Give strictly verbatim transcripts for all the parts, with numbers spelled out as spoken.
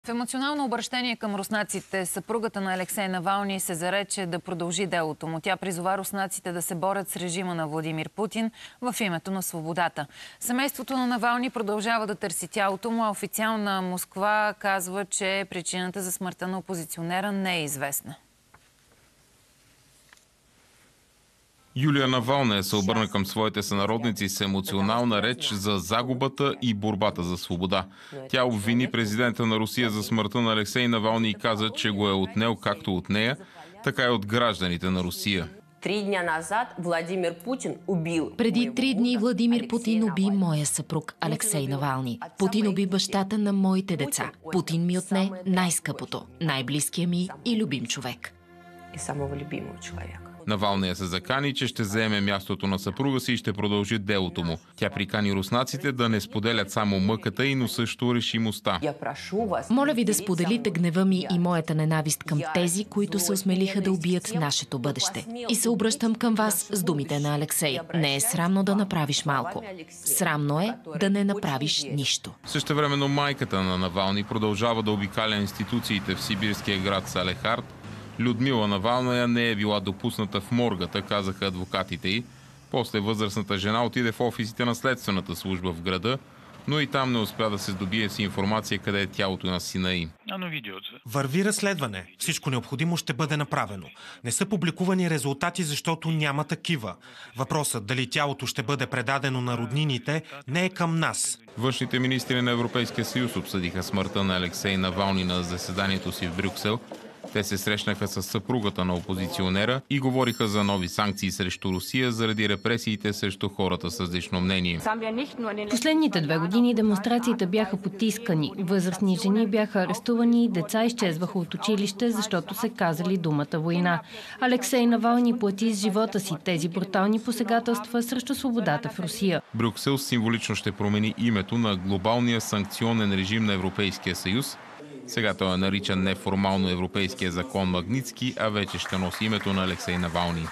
В емоционално обращение към руснаците, съпругата на Алексей Навални се зарече да продължи делото му. Тя призова руснаците да се борят с режима на Владимир Путин в името на свободата. Семейството на Навални продължава да търси тялото му, а официална Москва казва, че причината за смъртта на опозиционера не е известна. Юлия Навална се обърна към своите сънародници с емоционална реч за загубата и борбата за свобода. Тя обвини президента на Русия за смъртта на Алексей Навални и каза, че го е отнел както от нея, така и от гражданите на Русия. Преди три дни Владимир Путин уби моя съпруг Алексей Навални. Путин уби бащата на моите деца. Путин ми отне най-скъпото, най-близкия ми и любим човек. И самого любимого човека. Навалния се закани, че ще заеме мястото на съпруга си и ще продължи делото му. Тя прикани руснаците да не споделят само мъката й, но също решимостта. Моля ви да споделите гнева ми и моята ненавист към тези, които се осмелиха да убият нашето бъдеще. И се обръщам към вас с думите на Алексей. Не е срамно да направиш малко. Срамно е да не направиш нищо. Същевременно майката на Навални продължава да обикаля институциите в сибирския град Салехард. Людмила Навална не е била допусната в моргата, казаха адвокатите й. После възрастната жена отиде в офисите на следствената служба в града, но и там не успя да се здобие с информация къде е тялото на сина й. Върви разследване. Всичко необходимо ще бъде направено. Не са публикувани резултати, защото няма такива. Въпросът дали тялото ще бъде предадено на роднините не е към нас. Външните министри на Европейския съюз обсъдиха смъртта на Алексей Навални на заседанието си в Брюксел. Те се срещнаха с съпругата на опозиционера и говориха за нови санкции срещу Русия заради репресиите срещу хората с различно мнение. Последните две години демонстрациите бяха потискани. Възрастни жени бяха арестувани и деца изчезваха от училище, защото се казали думата война. Алексей Навални плати с живота си тези брутални посегателства срещу свободата в Русия. Брюксел символично ще промени името на глобалния санкционен режим на Европейския съюз. Сега той е наричан неформално Европейския закон Магнитски, а вече ще носи името на Алексей Навални.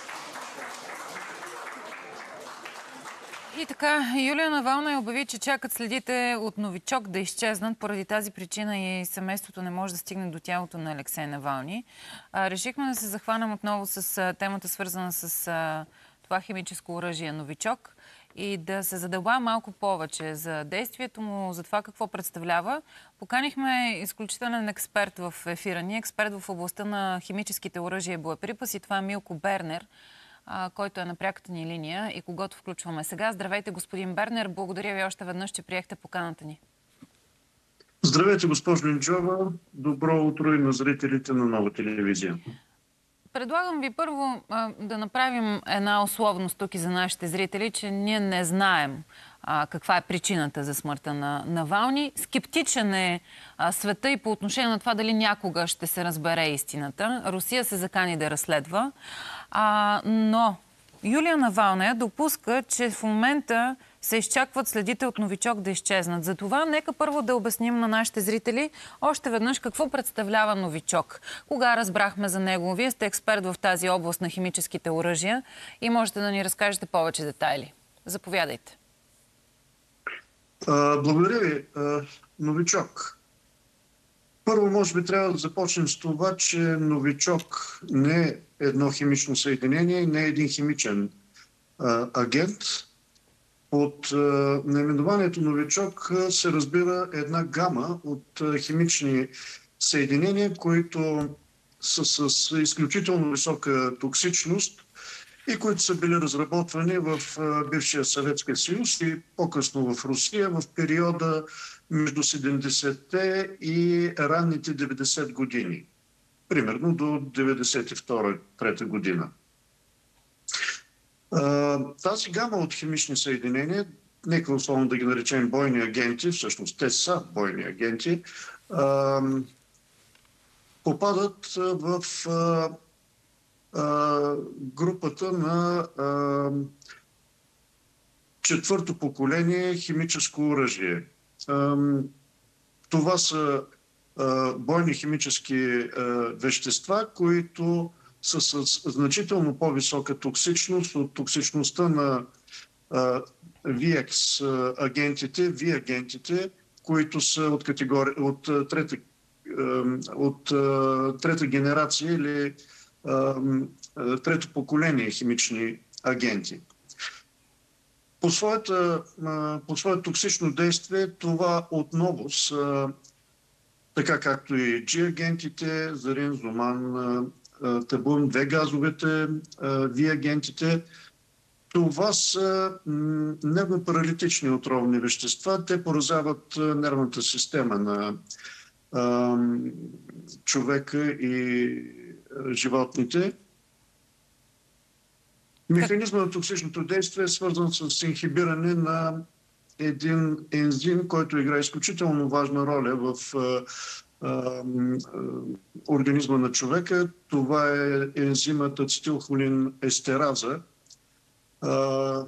И така, Юлия Навална обяви, че чакат следите от Новичок да изчезнат. Поради тази причина и семейството не може да стигне до тялото на Алексей Навални. А, решихме да се захванем отново с а, темата, свързана с а, това химическо оръжие Новичок и да се задълба малко повече за действието му, за това какво представлява. Поканихме изключителен експерт в ефира ни, експерт в областта на химическите оръжия и боеприпаси. Това е Милко Бернер, който е на пряката ни линия и когото включваме сега. Здравейте, господин Бернер. Благодаря ви още веднъж, че приехте поканата ни. Здравейте, госпожо Нинчова. Добро утро и на зрителите на Нова телевизия. Предлагам ви първо а, да направим една условност тук и за нашите зрители, че ние не знаем а, каква е причината за смъртта на Навални. Скептичен е а, света и по отношение на това дали някога ще се разбере истината. Русия се закани да разследва, а, но Юлия Навална допуска, че в момента се изчакват следите от Новичок да изчезнат. Затова нека първо да обясним на нашите зрители още веднъж какво представлява Новичок. Кога разбрахме за него? Вие сте експерт в тази област на химическите оръжия и можете да ни разкажете повече детайли. Заповядайте. А, благодаря ви. А, Новичок. Първо, може би трябва да започнем с това, че Новичок не е едно химично съединение, не е един химичен а, агент. Под а, наименованието Новичок а, се разбира една гама от а, химични съединения, които са с изключително висока токсичност и които са били разработвани в а, бившия Съветския съюз и по-късно в Русия в периода между седемдесетте и ранните деветдесет години. Примерно до деветдесет и втора трета година. Тази гама от химични съединения, нека условно да ги наречем бойни агенти, всъщност те са бойни агенти, попадат в групата на четвърто поколение химическо оръжие. Това са бойни химически вещества, които са с значително по-висока токсичност от токсичността на ви екс агентите, ви агентите, които са от, категория, от, трета, от трета генерация или трето поколение химични агенти. По, своята, по своето токсично действие това отново са, така както и G-агентите, зарин, зоман, табун, две газовете, V-агентите, това са нервно-паралитични отровни вещества. Те поразяват нервната система на а, човека и животните. Механизмът на токсичното действие е свързан с инхибиране на един ензим, който играе изключително важна роля в а, а, организма на човека. Това е ензимът ацетилхолин естераза. А,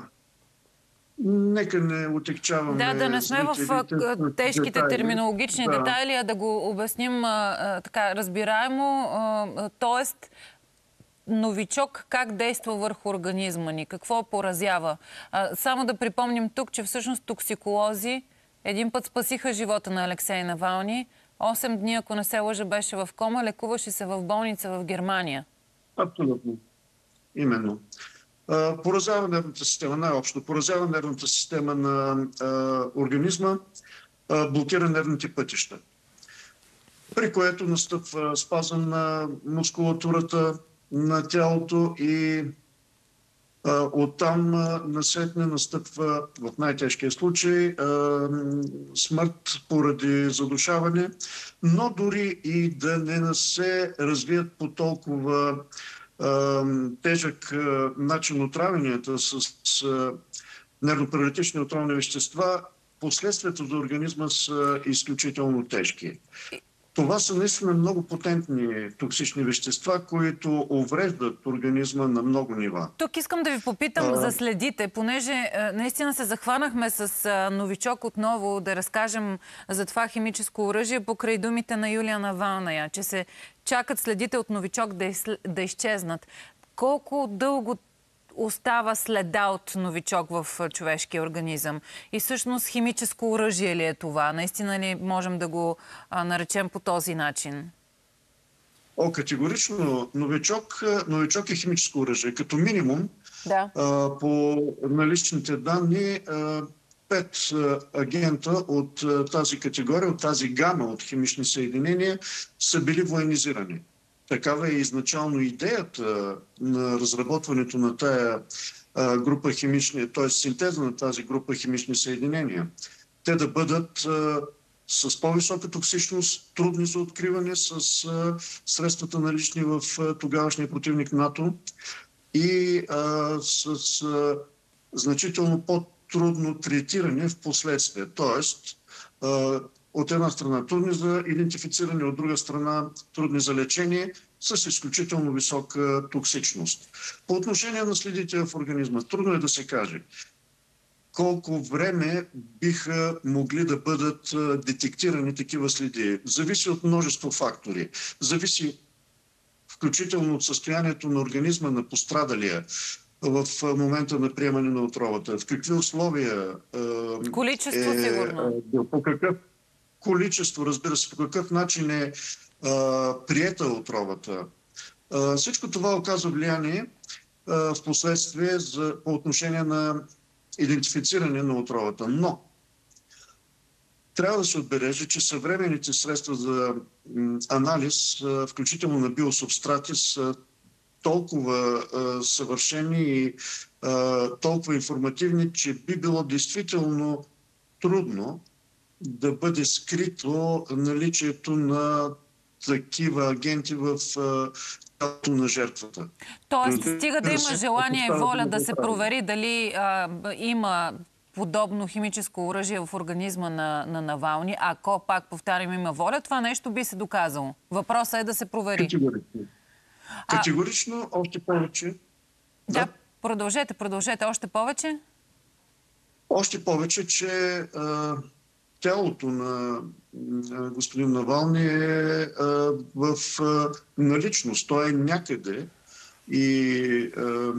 нека не отекчаваме... Да, да не сме в тежките детайли. терминологични да. детайли, а да го обясним а, така разбираемо. А, тоест, новичок как действа върху организма ни? Какво поразява? А, само да припомним тук, че всъщност токсиколози един път спасиха живота на Алексей Навални. осем дни, ако не се лъжа, беше в кома, лекуваше се в болница в Германия. Абсолютно. Именно. Поразява нервната система, най-общо. Поразява нервната система на а, организма, а, блокира нервните пътища. При което настъпва спазъм на мускулатурата на тялото и а, оттам а, насетне настъпва в най-тежкия случай а, смърт поради задушаване, но дори и да не се развият по толкова тежък начин отравянията с, с нервно-паралитични отровни вещества, последствията за организма са изключително тежки. Това са наистина много потентни токсични вещества, които увреждат организма на много нива. Тук искам да ви попитам а... за следите, понеже наистина се захванахме с новичок отново да разкажем за това химическо оръжие покрай думите на Юлия Навалная, че се чакат следите от новичок да, из... да изчезнат. Колко дълго остава следа от новичок в човешкия организъм? И всъщност химическо оръжие ли е това? Наистина ли можем да го а, наречем по този начин? О, категорично. Новичок, новичок е химическо оръжие. Като минимум, да. а, по наличните данни, а, пет а, агента от а, тази категория, от тази гама от химични съединения са били военизирани. Такава е изначално идеята на разработването на тая група химични, т.е. синтеза на тази група химични съединения. Те да бъдат а, с по-висока токсичност, трудни за откриване, с а, средствата налични в а, тогавашния противник НАТО и а, с а, значително по-трудно третиране в последствие. Тоест, а, от една страна трудни за идентифициране, от друга страна трудни за лечение, с изключително висока токсичност. По отношение на следите в организма, трудно е да се каже колко време биха могли да бъдат детектирани такива следи. Зависи от множество фактори. Зависи включително от състоянието на организма на пострадалия в момента на приемане на отровата. В какви условия Количество, е, сигурно. по какъв количество, разбира се, по какъв начин е а, приета отровата. А, всичко това оказва влияние а, в последствие за, по отношение на идентифициране на отровата. Но трябва да се отбележи, че съвременните средства за м, анализ, а, включително на биосубстрати, са толкова а, съвършени и а, толкова информативни, че би било действително трудно да бъде скрито наличието на такива агенти в тялото на жертвата. Тоест, стига да има желание и воля да се провери дали а, има подобно химическо оръжие в организма на, на Навални, ако, пак повтарям, има воля, това нещо би се доказало. Въпросът е да се провери. Категорично. А... Категорично, още повече. Да, да, продължете, продължете. Още повече? Още повече, че а, тялото на а, господин Навални е а, в а, наличност. Той е някъде и а,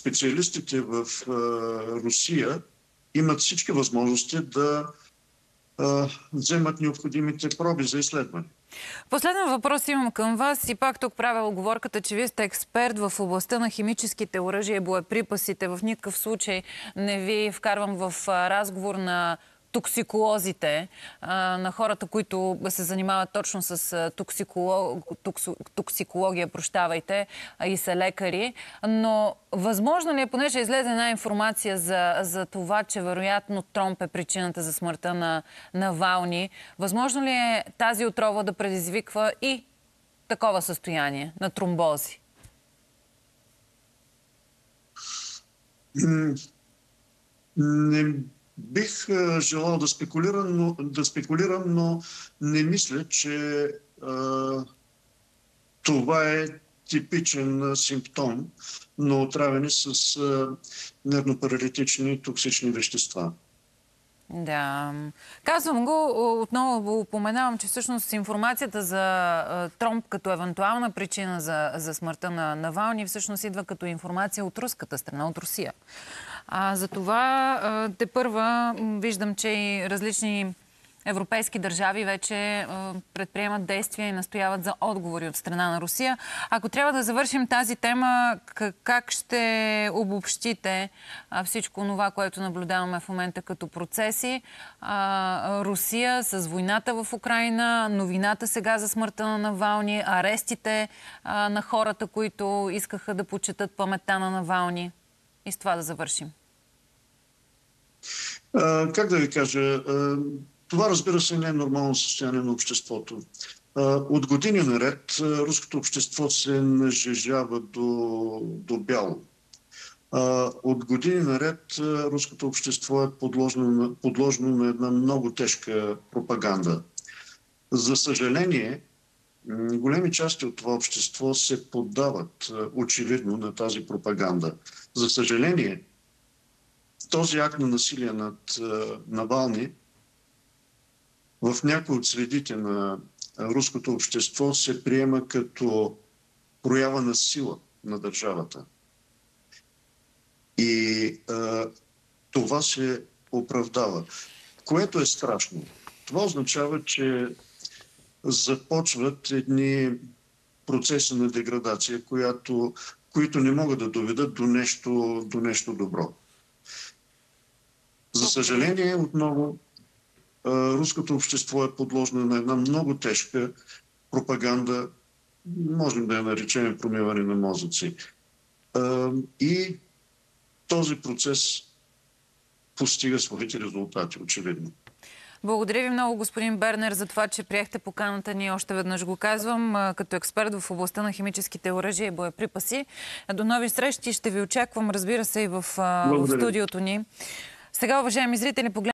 специалистите в а, Русия имат всички възможности да вземат необходимите проби за изследване. Последен въпрос имам към вас и пак тук правя оговорката, че вие сте експерт в областта на химическите оръжия и боеприпасите. В никакъв случай не ви вкарвам в разговор на токсиколозите, на хората, които се занимават точно с токсиколог... токсикология, прощавайте, и са лекари. Но възможно ли е, понеже излезе една информация за, за това, че вероятно тромб е причината за смъртта на Навални, възможно ли е тази отрова да предизвиква и такова състояние на тромбози? Не бих желал да спекулирам, но, да спекулирам, но не мисля, че а, това е типичен симптом на отравяне с а, нервно-паралитични токсични вещества. Да. Казвам го, отново го упоменавам, че всъщност информацията за а, тромб като евентуална причина за, за смъртта на Навални всъщност идва като информация от руската страна, от Русия. А, за това те първа виждам, че и различни европейски държави вече а, предприемат действия и настояват за отговори от страна на Русия. Ако трябва да завършим тази тема, как ще обобщите а, всичко това, което наблюдаваме в момента като процеси? А, Русия с войната в Украйна, новината сега за смъртта на Навални, арестите а, на хората, които искаха да почетат паметта на Навални. И с това да завършим. А, как да ви кажа? А, това, разбира се, не е нормално състояние на обществото. А, от години наред руското общество се нажежава до, до бяло. А, от години наред руското общество е подложено на, подложено на една много тежка пропаганда. За съжаление, големи части от това общество се поддават очевидно на тази пропаганда. За съжаление, този акт на насилие над Навални в някои от средите на руското общество се приема като проява на сила на държавата. И а, това се оправдава, което е страшно. Това означава, че започват едни процеси на деградация, която, които не могат да доведат до нещо, до нещо добро. За съжаление, отново, руското общество е подложено на една много тежка пропаганда, можем да я наречем промиване на мозъци. И този процес постига своите резултати, очевидно. Благодаря ви много, господин Бернер, за това, че приехте поканата ни. Още веднъж го казвам, като експерт в областта на химическите оръжия и боеприпаси. До нови срещи. Ще ви очаквам, разбира се, и в, в студиото ни. Сега, уважаеми зрители, погледнете